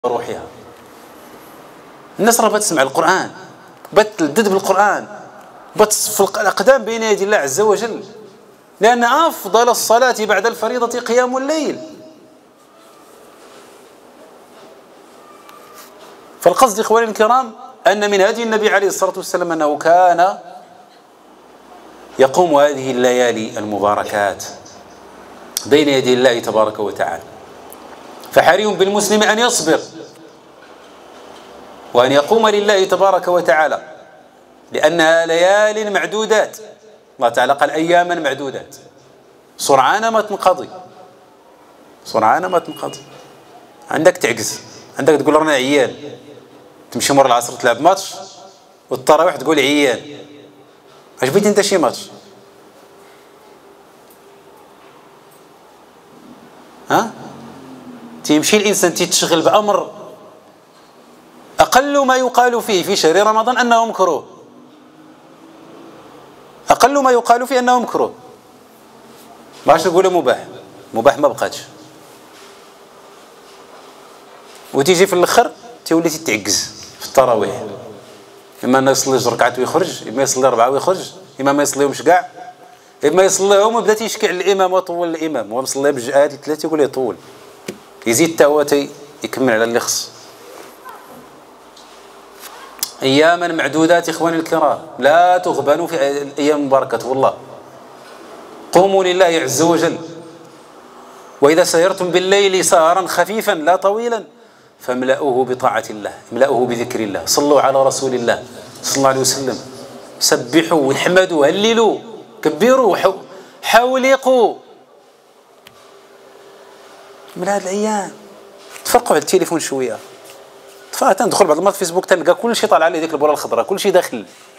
روحها. الناس راه بتسمع القرآن، بتلذذ بالقرآن، بتصف الأقدام بين يدي الله عز وجل، لأن أفضل الصلاة بعد الفريضة قيام الليل. فالقصد إخواني الكرام أن من هدي النبي عليه الصلاة والسلام أنه كان يقوم هذه الليالي المباركات بين يدي الله تبارك وتعالى. فحري بالمسلم أن يصبر وأن يقوم لله تبارك وتعالى، لأنها ليال معدودات. الله تعالى قال أياما معدودات، سرعان ما تنقضي، سرعان ما تنقضي. عندك تعجز، عندك تقول رانا عيان، تمشي مور العصر تلعب ماتش والتراويح تقول عيان. اش بغيتي انت شي ماتش؟ ها؟ تيمشي الانسان تيتشغل بامر اقل ما يقال فيه في شهر رمضان انه مكروه، اقل ما يقال فيه انه مكروه، باش نقولوا مباح، مباح ما بقاتش. وتيجي في الاخر تولي تتعجز في التراويح، اما انه يصلي جوج ركعات ويخرج، اما يصلي اربعه ويخرج، اما ما يصليهمش كاع، اما يصليهم وبدا تيشكي على الامام وطول الامام، هو مصلي بجهات ثلاثه يقول يطول، يزيد حتى هو يكمل على اللي خص. اياما معدودات اخواني الكرام، لا تغبنوا في الايام المباركات، والله قوموا لله عز وجل. واذا سهرتم بالليل سهرا خفيفا لا طويلا فاملأوه بطاعة الله، املأوه بذكر الله، صلوا على رسول الله صلى الله عليه وسلم، سبحوا واحمدوا هللوا كبروا حولقوا من هذه الايام. تفرقوا على التليفون شويه، تندخل بعض المرات فيسبوك تلقى كل شيء طالع عليه ديك البوله الخضراء، كل شيء داخل.